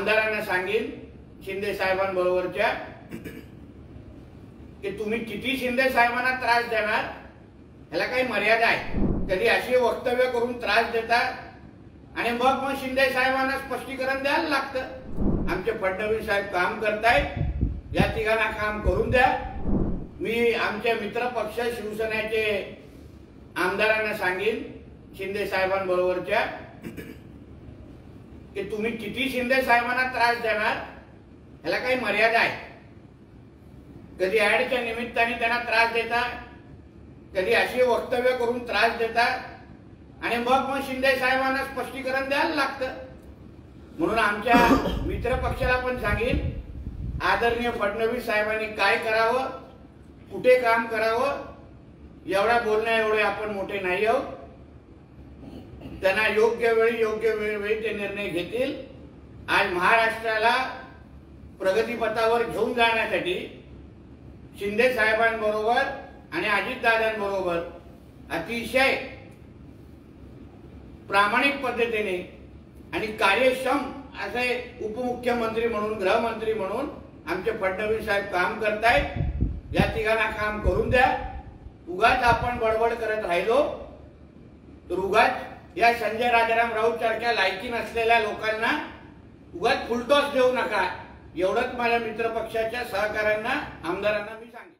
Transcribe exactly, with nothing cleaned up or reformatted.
आमदारांना सांगेन शिंदे साहेबांबरोबरच्या की तुम्ही किती शिंदे साहेबांना त्रास देणार, ह्याला काही मर्यादा आहे। कधी अशी वक्तव्य करून त्रास देतात आणि मग मग शिंदे साहेबांना स्पष्टीकरण द्यायला लागतं। आमचे फडणवीस साहेब काम करतायत, या तिघांना काम करून द्या। मी आमच्या मित्र पक्ष शिवसेनेचे आमदारांना सांगेन शिंदे साहेबांबरोबरच्या की तुम्ही किती शिंदे साहेबांना त्रास देणार, ह्याला काही मर्यादा आहे। कधी ऍडच्या निमित्ताने त्यांना त्रास देतात, कधी अशी वक्तव्य करून त्रास देतात आणि मग मग शिंदे साहेबांना स्पष्टीकरण द्यायला लागतं। म्हणून आमच्या मित्र पक्षाला पण सांगेन, आदरणीय फडणवीस साहेबांनी काय करावं, कुठे काम करावं, एवढा बोलण्या एवढे आपण मोठे नाही आहोत। त्यांना योग्य वेळी योग्य वेळी ते निर्णय घेतील। आज महाराष्ट्राला प्रगतीपथावर घेऊन जाण्यासाठी शिंदे साहेबांबरोबर आणि अजितदादांबरोबर अतिशय प्रामाणिक पद्धतीने आणि कार्यक्षम असे उपमुख्यमंत्री म्हणून, गृहमंत्री म्हणून आमचे फडणवीस साहेब काम करतायत। या तिघांना काम करून द्या। उगाच आपण बडबड करत राहिलो तर उगाच या संजय राजाराम राऊत सारख्या लायकी नसलेल्या लोकांना उगाच फुलटॉस देऊ नका, एवढंच माझ्या मित्रपक्षाच्या सहकाऱ्यांना, आमदारांना मी सांगेन।